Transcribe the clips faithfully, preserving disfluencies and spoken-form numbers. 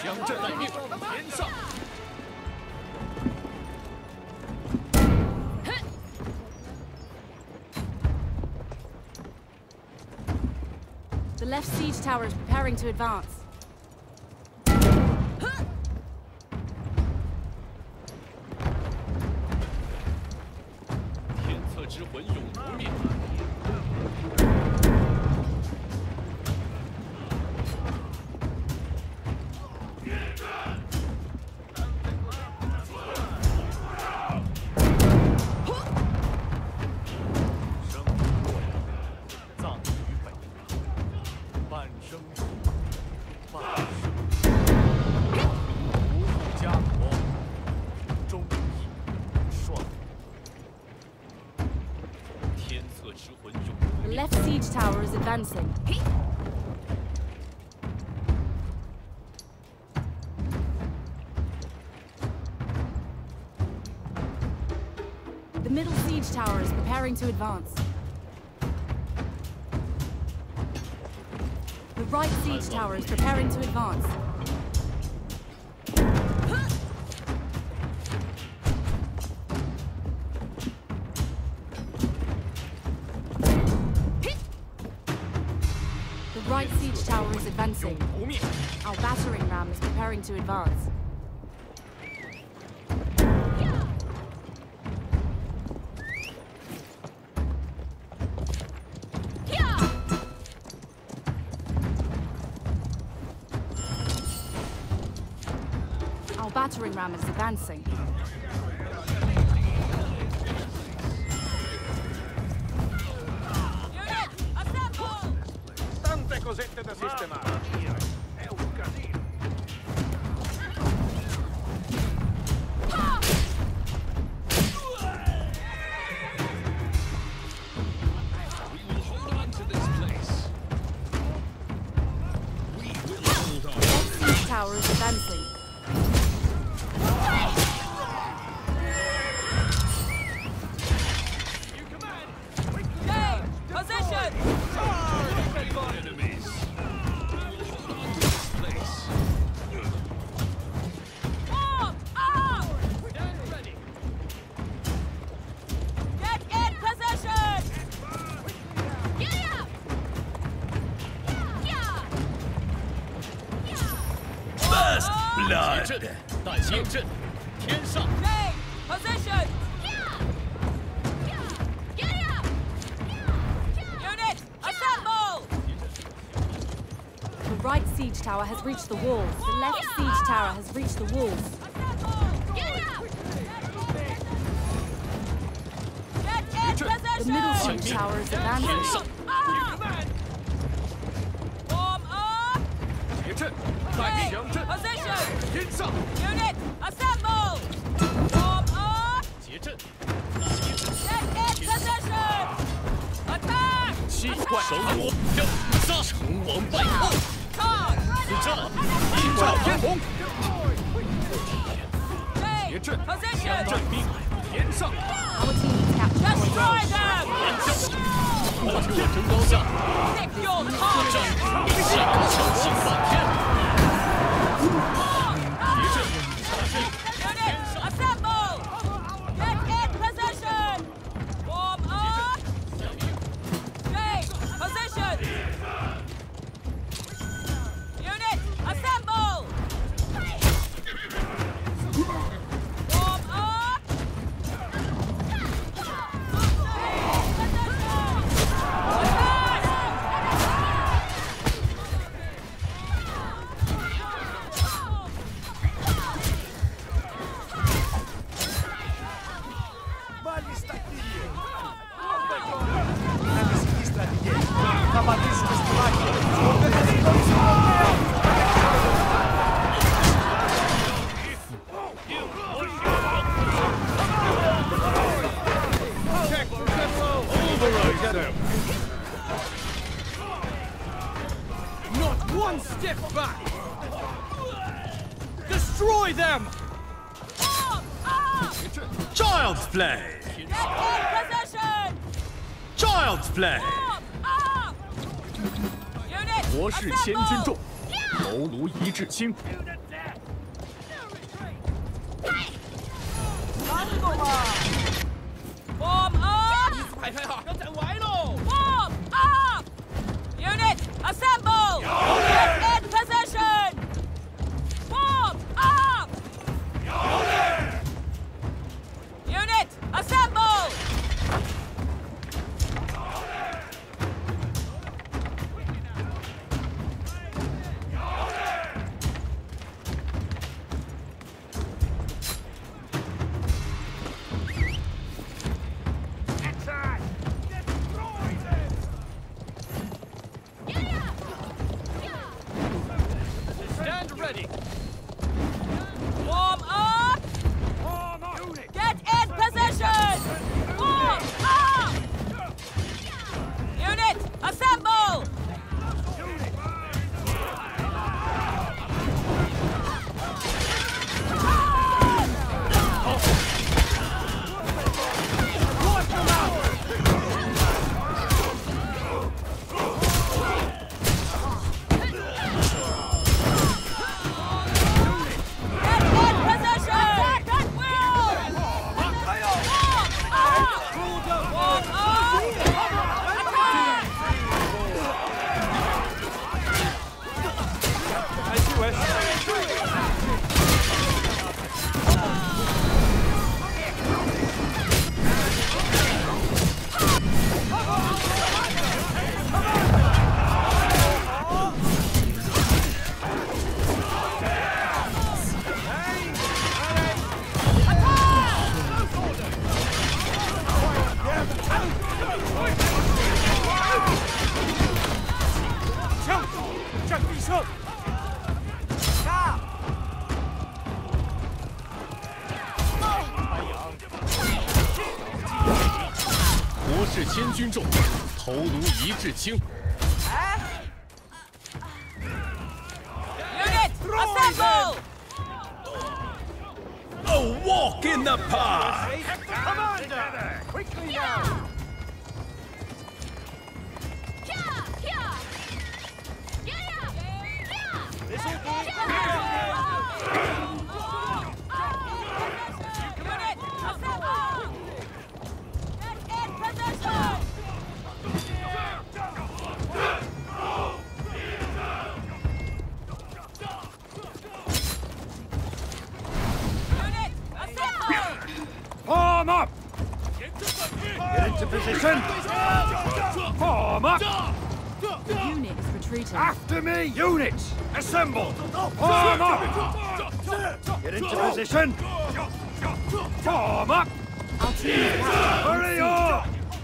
枪阵待命，天上。 The left siege tower is preparing to advance. 天策之魂永不灭。生于洛阳，葬于北方。 半生半生，不负家国，忠义双。天策之魂永不 The 灭。 left siege tower is advancing. The middle siege tower is preparing to advance. The right siege tower is preparing to advance. The right siege tower is advancing. 不灭。 Our battering ram is preparing to advance. Our battering ram is advancing. Unit, assemble! Tante cosette da sistemare. È un casino. We will hold on to this place. We will hold on. Left siege tower is advancing. You command. Jay, position! Enemies. We will hold on to this place. Form up! Stand ready. Get in position! First blood. 阵，带枪阵，天上。 Jay, position! Unit, assemble! The right siege tower has reached the walls. The left siege tower has reached the walls. Get in position! The middle siege tower is 天 advancing. 上。 Form up! 结阵，带 Jay, 枪阵， position! 天上。 Unit, assemble! Form up! 结阵， Get in position! Attack! 七怪手我要杀，成王败后。 Charge! 此战一战天红。 Jay, 结阵， position! 战兵，天上。 Our team has captured point. Destroy them! 我特征高下， Pick your target! 下强行反天。 Unit, assemble! Get in position! Form up! Jay, position! Unit, assemble! Form up! Magli stacchini. La sinistra di dietro. Cavalissime stivacche. Override them. Not one step back. Destroy them. Form up! Child's play. Get in position! Child's play. Form up! Unit, 国士千军 assemble! 重，头颅一至轻。 Form up! 排排好，要站歪喽！ Form up! Unit, assemble! Get in position! Form up! Unit, assemble! Stand ready. Form up! Get in position! Form up! Unit, assemble! Get in position! Attack at will! Form up! Form up! Attack! 还是喂。枪，战地胜。杀！ 国士千军重，头颅一掷轻。 Unit, assemble! A walk in the park. Commander, quickly now. Unit, assemble! Get in position! Unit, assemble! Form up. Get into position. Form up. The unit is retreating. After me, units. Assemble. Form up. Get into position. Form up. Our team is captured. Hurry up.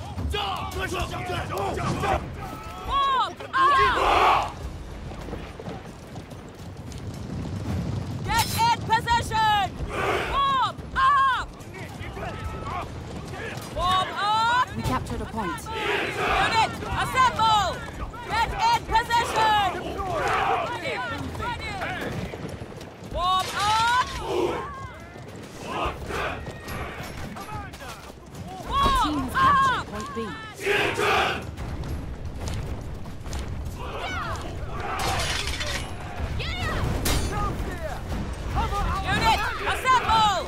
Form up! Get in position! Form up! Form up! We captured a point. Unit, assemble! Get in position! Form up! Our team Form has captured up! point B. Unit, assemble!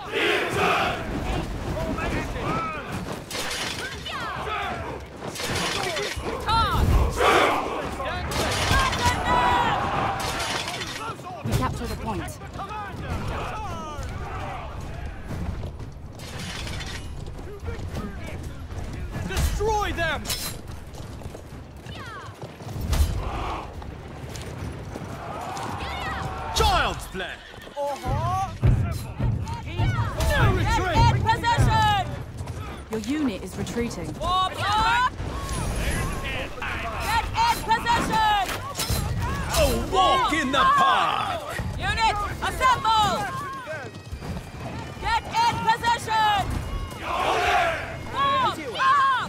Charge! We captured a point. Destroy them. Child's play. Get in position! Your unit is retreating. Form up! Get in position! A walk in the park. Unit, assemble! Get in position! Form up!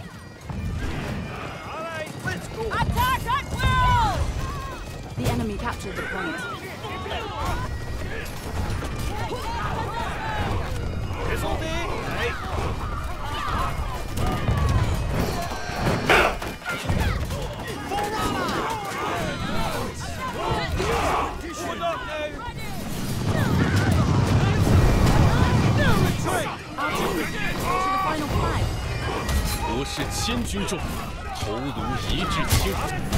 Attack at will! The enemy captured the point. Our 是千军重，头颅一掷青。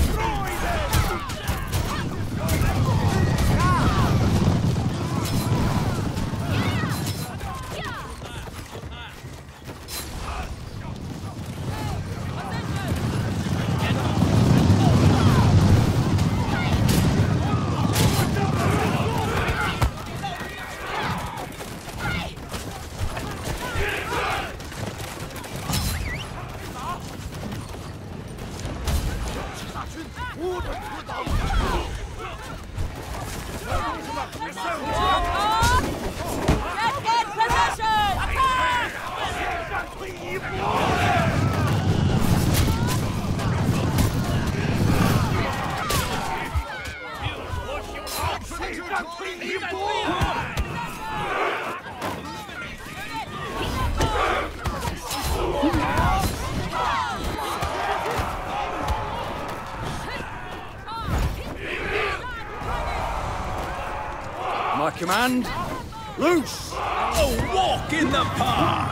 My command, loose! A walk in the park!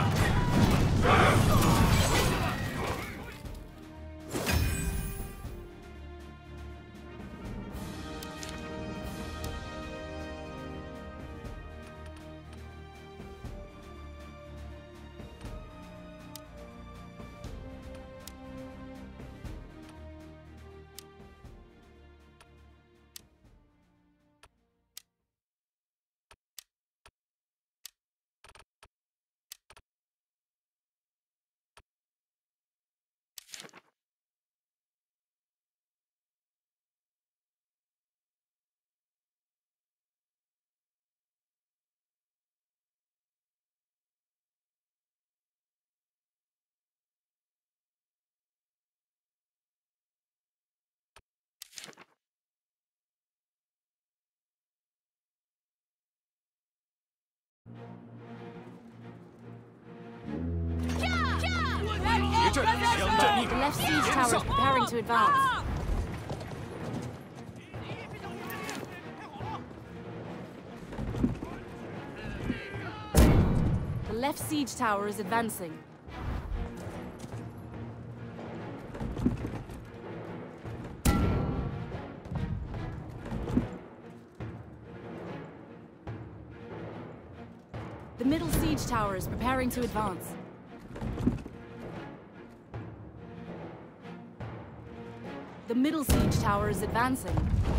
The left siege tower is preparing to advance. The left siege tower is advancing. The middle siege tower is preparing to advance. The middle siege tower is advancing.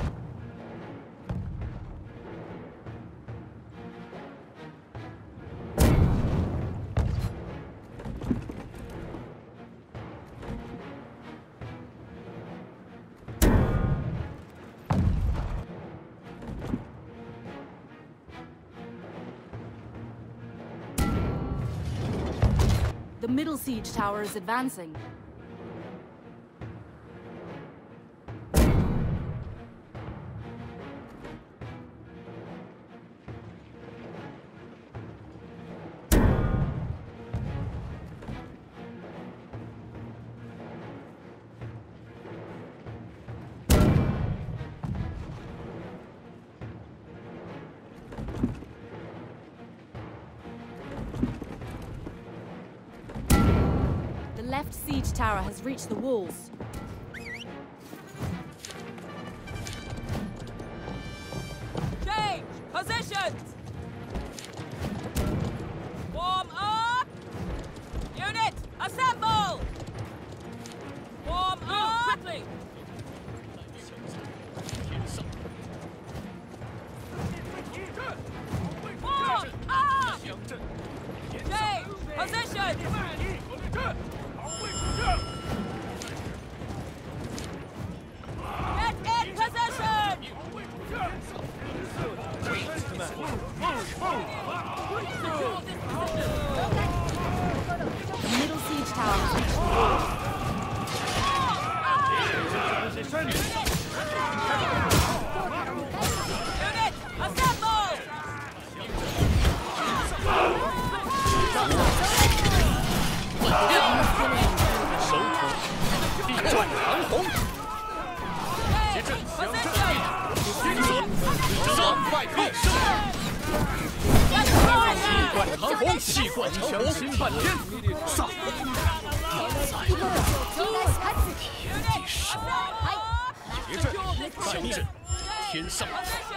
The middle siege tower is advancing. The left siege tower has reached the walls. Change positions. Form up. Unit, assemble. Form up. Quickly. Form up. Change positions. Get in position! The middle siege tower has reached the walls. Unit, assemble! Position! 气贯长虹，气贯长虹，新半天，上！ 别阵，摆阵，天上，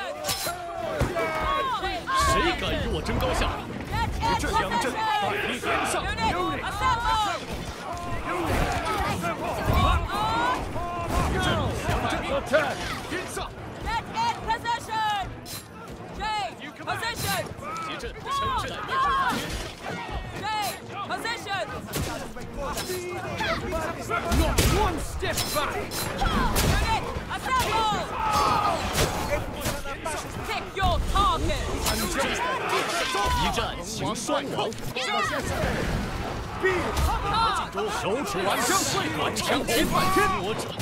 谁敢与我争高下？别阵，两阵，摆立天上。别阵，两阵，天上。结阵，城镇。 Position! Not one step back! Unit, assemble! Pick your target! 一战行双亡。手持完枪，完枪千万我者。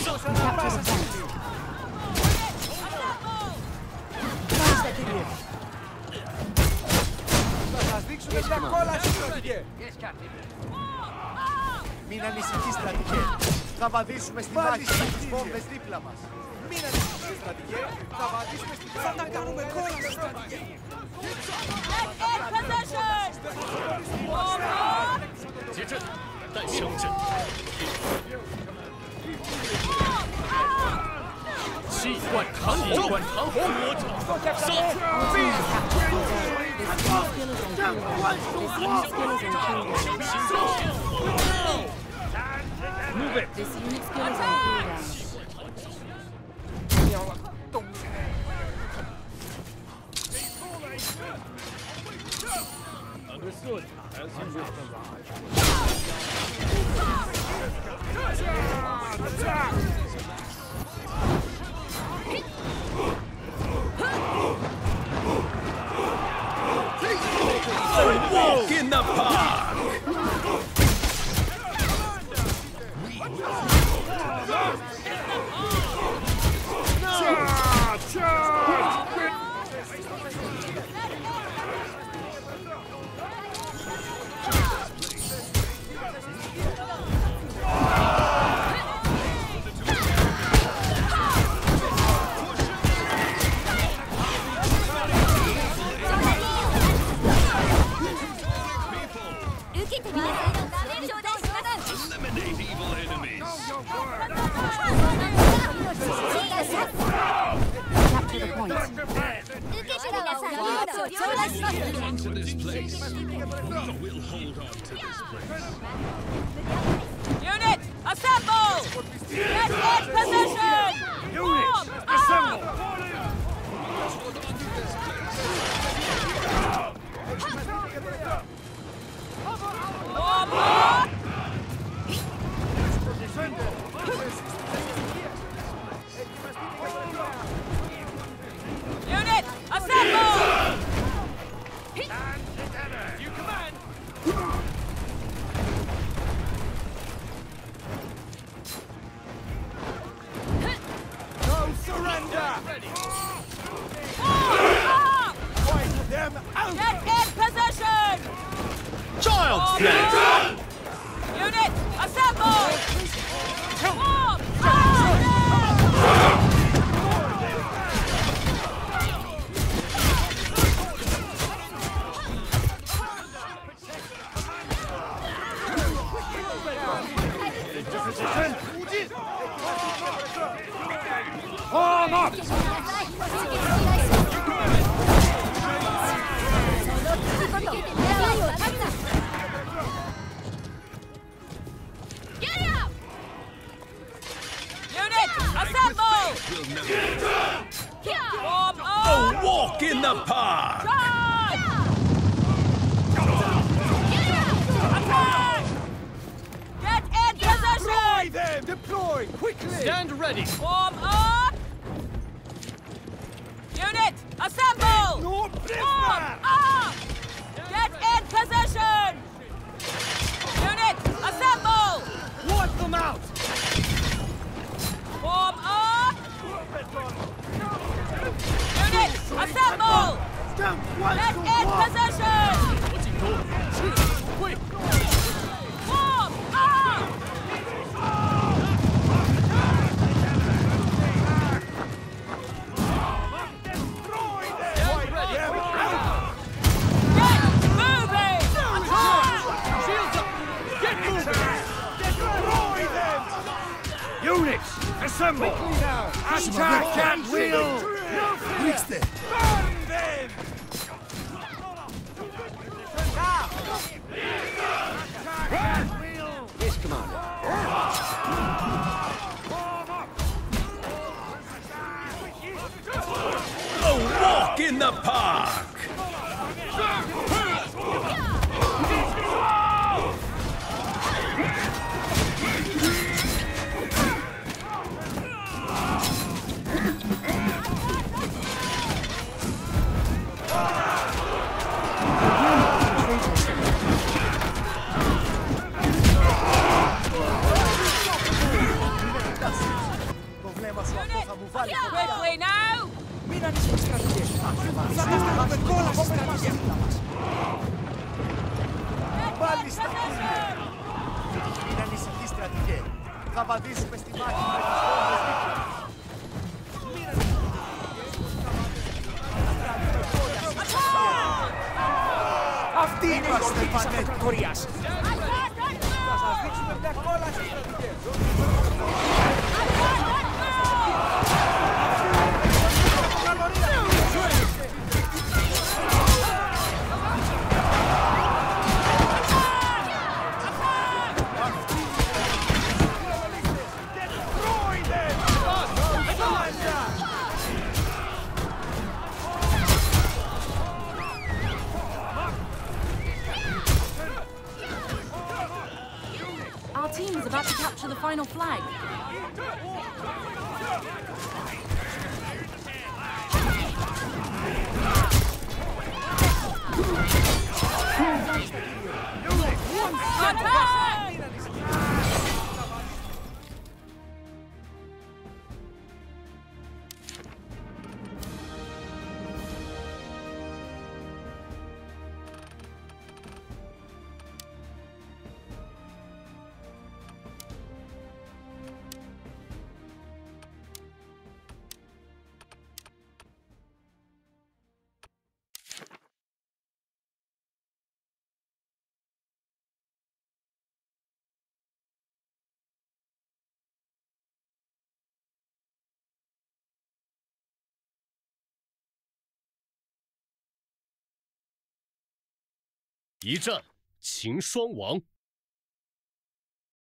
Θα σας δείξουμε μια κόλαση, στρατηγέ! Μην ανησυχείς, στρατηγέ! Θα βαδίσουμε στη μάχη με τις βόμβες δίπλα μας! Μην ανησυχείς, στρατηγέ! Θα βαδίσουμε στη μάχη! Θα τα κάνουμε κόλαση, στρατηγέ! 结阵，待上阵。气贯长虹，贯长虹，我者上。 Move it. This unit skill is on cooldown. Understood. As usual. A walk in the park! Charge! Charge! Eliminate evil enemies. Capture the point. Hold on to this place. We will hold on to this place. Unit, assemble! Get in position! Units, assemble! Warm up! Unit, assemble! You command! No surrender! Warm up! Wipe them out! Get in position! Child's play! Unit, assemble! Warm up! Arm up! Unit, assemble! Warm up! A walk in the park! Charge! Attack! Get in Deploy position! them! Deploy! Quickly! Stand ready. Warm up! Unit, assemble! No Warm prisoner! up! Get in position! Unit, assemble! Wipe them out! Warm up! Unit, assemble! Stand Get right to in war! position! 我进攻，是会。 Warm up! Stand ready. Get moving! Attack! Shields up. Get moving. Assemble! Attack at will! Reach there! Burn them! Yes, Commander. A walk in the park! Το βλέμμα σου αυτό θα μου βάλει φωτιά. Quickly now! Μην ανησυχείς, στρατηγέ. Θα τα κάνουμε κόλαση, στρατηγέ. Μάλιστα, κύριε. Μην ανησυχείς, στρατηγέ. Θα βαδίσουμε στη μάχη με τις βόμβες δίπλα μας. Μην ανησυχείς. Αυτή είναι η ορμή της αυτοκρατορίας. Θα σας δείξουμε μια κόλαση, στρατηγέ. Our team is about to capture the final flag. "一战擒双王。